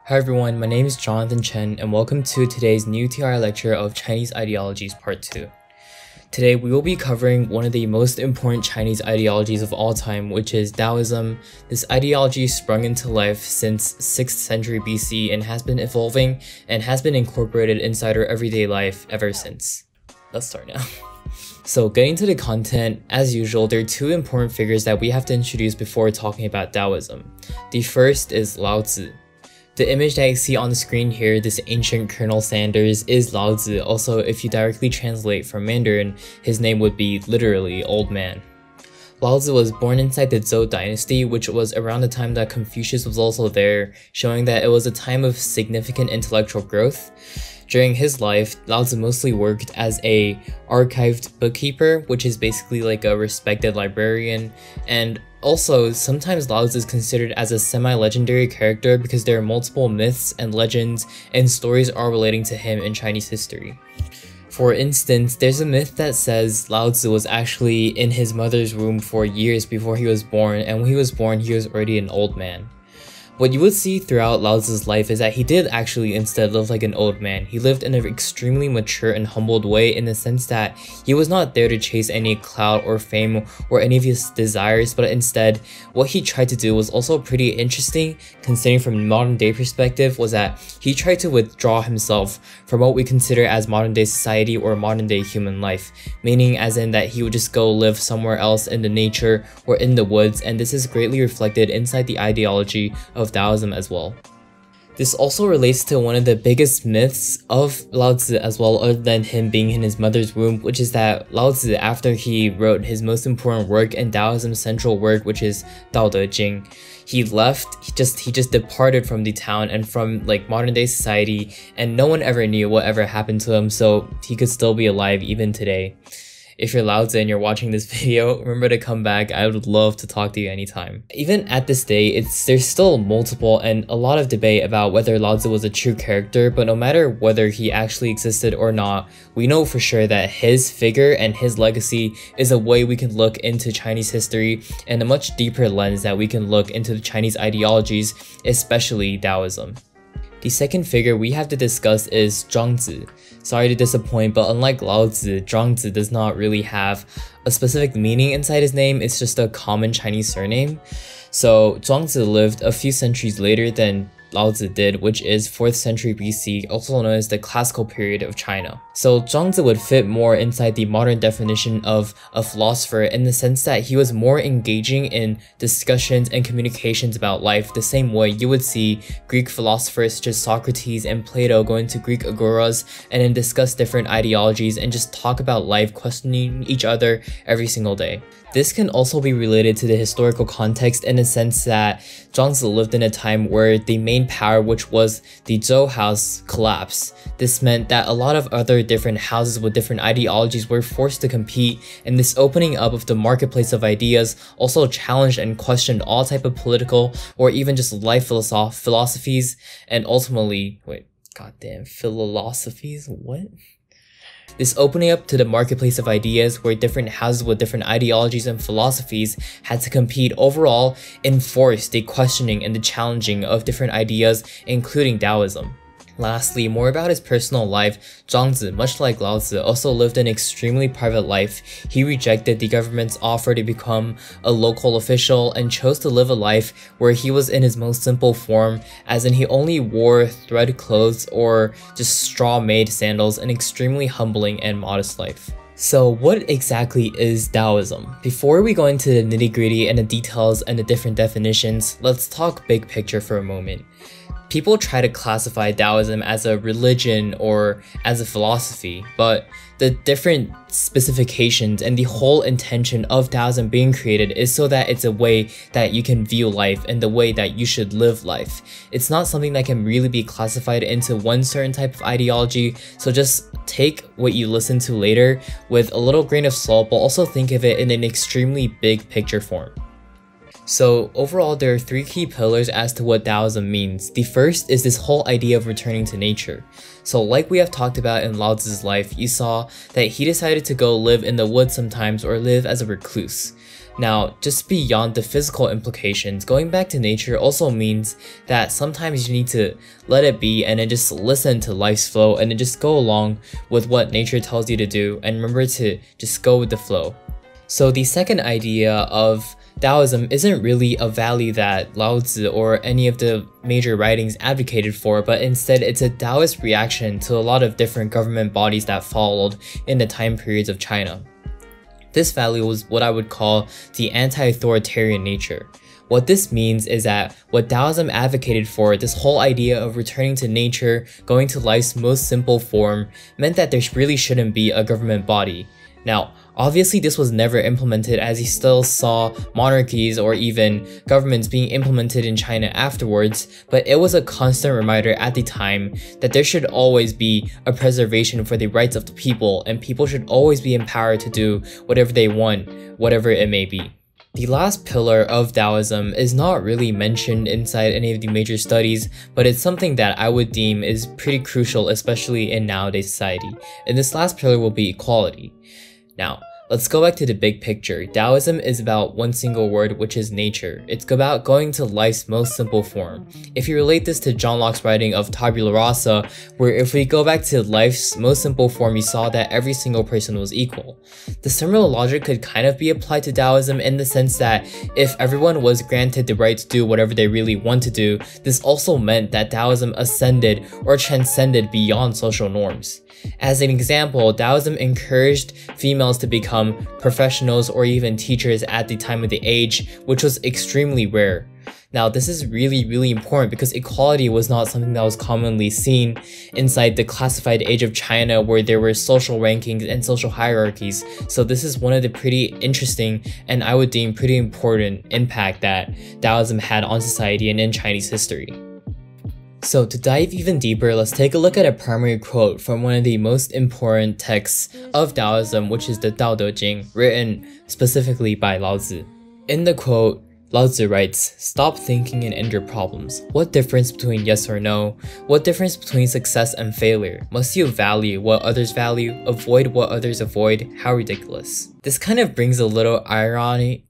Hi everyone, my name is Jonathan Chen and welcome to today's new TR lecture of Chinese Ideologies Part 2. Today we will be covering one of the most important Chinese ideologies of all time, which is Daoism. This ideology sprung into life since 6th century BC and has been evolving and has been incorporated inside our everyday life ever since. Let's start now. So getting to the content, as usual, there are two important figures that we have to introduce before talking about Daoism. The first is Lao Tzu. The image that you see on the screen here, this ancient Colonel Sanders, is Lao Tzu. Also, if you directly translate from Mandarin, his name would be literally old man. Lao Tzu was born inside the Zhou dynasty, which was around the time that Confucius was also there, showing that it was a time of significant intellectual growth. During his life, Lao Tzu mostly worked as a archived bookkeeper, which is basically like a respected librarian, and also sometimes Lao Tzu is considered as a semi-legendary character because there are multiple myths and legends and stories all relating to him in Chinese history. For instance, there's a myth that says Lao Tzu was actually in his mother's womb for years before he was born, and when he was born he was already an old man. What you would see throughout Lao Tzu's life is that he did actually instead live like an old man. He lived in an extremely mature and humbled way in the sense that he was not there to chase any clout or fame or any of his desires, but instead what he tried to do was also pretty interesting considering from a modern day perspective, was that he tried to withdraw himself from what we consider as modern day society or modern day human life, meaning as in that he would just go live somewhere else in the nature or in the woods, and this is greatly reflected inside the ideology of Daoism as well. This also relates to one of the biggest myths of Lao Tzu as well, other than him being in his mother's womb, which is that Lao Tzu, after he wrote his most important work and Daoism's central work, which is Daoism, he left, he just departed from the town and from like modern day society, and no one ever knew what ever happened to him, so he could still be alive even today. If you're Lao Tzu and you're watching this video, remember to come back. I would love to talk to you anytime. Even at this day, there's still multiple and a lot of debate about whether Lao Tzu was a true character, but no matter whether he actually existed or not, we know for sure that his figure and his legacy is a way we can look into Chinese history and a much deeper lens that we can look into the Chinese ideologies, especially Daoism. The second figure we have to discuss is Zhuangzi. Sorry to disappoint, but unlike Lao Tzu, Zhuangzi does not really have a specific meaning inside his name, it's just a common Chinese surname. So Zhuangzi lived a few centuries later than Lao Tzu did, which is 4th century BC, also known as the classical period of China. So Zhuangzi would fit more inside the modern definition of a philosopher in the sense that he was more engaging in discussions and communications about life, the same way you would see Greek philosophers such as Socrates and Plato go into Greek agoras and then discuss different ideologies and just talk about life, questioning each other every single day. This can also be related to the historical context in the sense that Zhuangzi lived in a time where the main power, which was the Zhou house, collapsed. This meant that a lot of other different houses with different ideologies were forced to compete, and this opening up of the marketplace of ideas also challenged and questioned all type of political or even just life philosophies, and ultimately, philosophies? What? This opening up to the marketplace of ideas where different houses with different ideologies and philosophies had to compete overall enforced the questioning and the challenging of different ideas, including Daoism. Lastly, more about his personal life, Zhuangzi, much like Lao Tzu, also lived an extremely private life. He rejected the government's offer to become a local official and chose to live a life where he was in his most simple form, as in he only wore thread clothes or just straw-made sandals, an extremely humbling and modest life. So what exactly is Daoism? Before we go into the nitty-gritty and the details and the different definitions, let's talk big picture for a moment. People try to classify Daoism as a religion or as a philosophy, but the different specifications and the whole intention of Daoism being created is so that it's a way that you can view life and the way that you should live life. It's not something that can really be classified into one certain type of ideology, so just take what you listen to later with a little grain of salt, but also think of it in an extremely big picture form. So overall, there are three key pillars as to what Daoism means. The first is this whole idea of returning to nature. So like we have talked about in Lao Tzu's life, you saw that he decided to go live in the woods sometimes or live as a recluse. Now, just beyond the physical implications, going back to nature also means that sometimes you need to let it be and then just listen to life's flow and then just go along with what nature tells you to do, and remember to just go with the flow. So the second idea of Daoism isn't really a value that Lao Tzu or any of the major writings advocated for, but instead it's a Taoist reaction to a lot of different government bodies that followed in the time periods of China. This value was what I would call the anti-authoritarian nature. What this means is that what Daoism advocated for, this whole idea of returning to nature, going to life's most simple form, meant that there really shouldn't be a government body. Now, obviously this was never implemented, as you still saw monarchies or even governments being implemented in China afterwards, but it was a constant reminder at the time that there should always be a preservation for the rights of the people, and people should always be empowered to do whatever they want, whatever it may be. The last pillar of Daoism is not really mentioned inside any of the major studies, but it's something that I would deem is pretty crucial, especially in nowadays society, and this last pillar will be equality. Now, let's go back to the big picture. Daoism is about one single word, which is nature. It's about going to life's most simple form. If you relate this to John Locke's writing of Tabula Rasa, where if we go back to life's most simple form, you saw that every single person was equal. The similar logic could kind of be applied to Daoism in the sense that if everyone was granted the right to do whatever they really want to do, this also meant that Daoism ascended or transcended beyond social norms. As an example, Daoism encouraged females to become professionals or even teachers at the time of the age, which was extremely rare. Now, this is really important because equality was not something that was commonly seen inside the classified age of China, where there were social rankings and social hierarchies. So this is one of the pretty interesting and I would deem pretty important impact that Daoism had on society and in Chinese history. So to dive even deeper, let's take a look at a primary quote from one of the most important texts of Daoism, which is the Tao Te Ching, written specifically by Lao Tzu. In the quote, Lao Tzu writes, "Stop thinking and end your problems. What difference between yes or no? What difference between success and failure? Must you value what others value? Avoid what others avoid? How ridiculous." This kind of brings a little irony.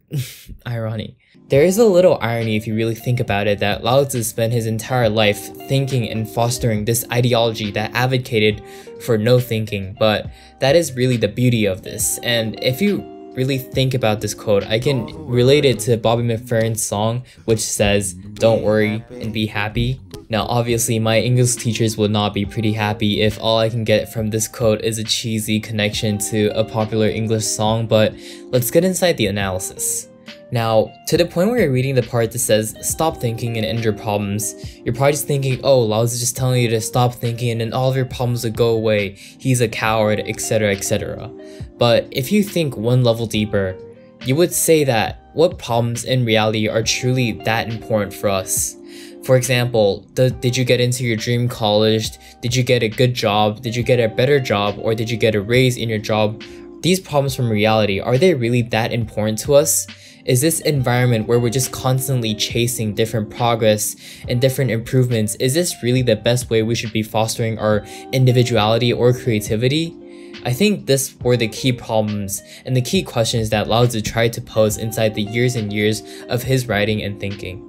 There is a little irony if you really think about it, that Lao Tzu spent his entire life thinking and fostering this ideology that advocated for no thinking, but that is really the beauty of this. And if you really think about this quote, I can relate it to Bobby McFerrin's song, which says, "Don't worry and be happy." Now obviously my English teachers would not be pretty happy if all I can get from this quote is a cheesy connection to a popular English song, but let's get inside the analysis. Now, to the point where you're reading the part that says, "Stop thinking and end your problems," you're probably just thinking, oh, Lao is just telling you to stop thinking and then all of your problems will go away, he's a coward, etc, etc. But if you think one level deeper, you would say that what problems in reality are truly that important for us? For example, did you get into your dream college? Did you get a good job? Did you get a better job? Or did you get a raise in your job? These problems from reality, are they really that important to us? Is this environment where we're just constantly chasing different progress and different improvements, is this really the best way we should be fostering our individuality or creativity? I think this were the key problems and the key questions that Lao Tzu tried to pose inside the years and years of his writing and thinking.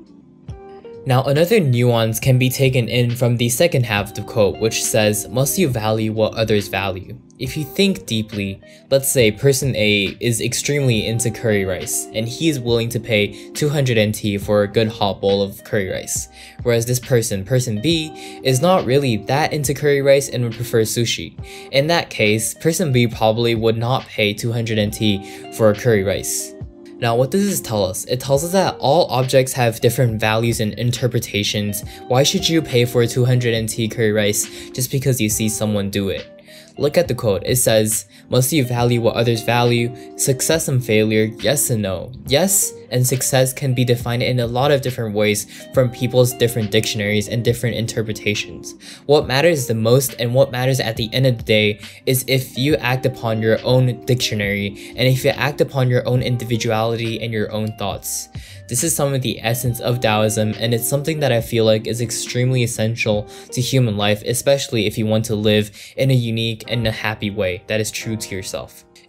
Now, another nuance can be taken in from the second half of the quote, which says, "Must you value what others value?" If you think deeply, let's say person A is extremely into curry rice, and he is willing to pay 200 NT for a good hot bowl of curry rice, whereas this person B, is not really that into curry rice and would prefer sushi. In that case, person B probably would not pay 200 NT for a curry rice. Now, what does this tell us? It tells us that all objects have different values and interpretations. Why should you pay for a 200 NT curry rice just because you see someone do it? Look at the quote. It says, "Must you value what others value? Success and failure, yes and no." Yes and success can be defined in a lot of different ways from people's different dictionaries and different interpretations. What matters the most and what matters at the end of the day is if you act upon your own dictionary and if you act upon your own individuality and your own thoughts. This is some of the essence of Daoism, and it's something that I feel like is extremely essential to human life, especially if you want to live in a unique and a happy way that is true to yourself.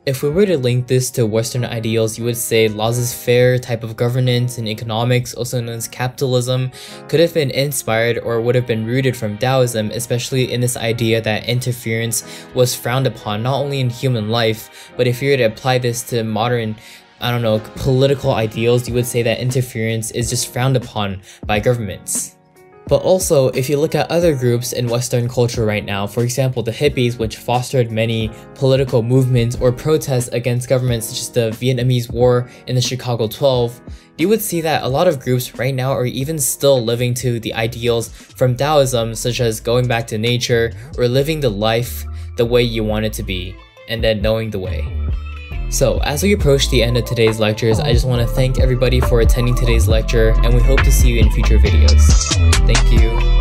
If we were to link this to Western ideals, you would say laissez-faire type of governance and economics, also known as capitalism, could have been inspired or would have been rooted from Daoism, especially in this idea that interference was frowned upon not only in human life, but if you were to apply this to modern, political ideals, you would say that interference is just frowned upon by governments. But also, if you look at other groups in Western culture right now, for example the hippies, which fostered many political movements or protests against governments such as the Vietnamese War and the Chicago 12, you would see that a lot of groups right now are even still living to the ideals from Daoism, such as going back to nature or living the life the way you want it to be, and then knowing the way. So, as we approach the end of today's lectures, I just want to thank everybody for attending today's lecture, and we hope to see you in future videos. Thank you.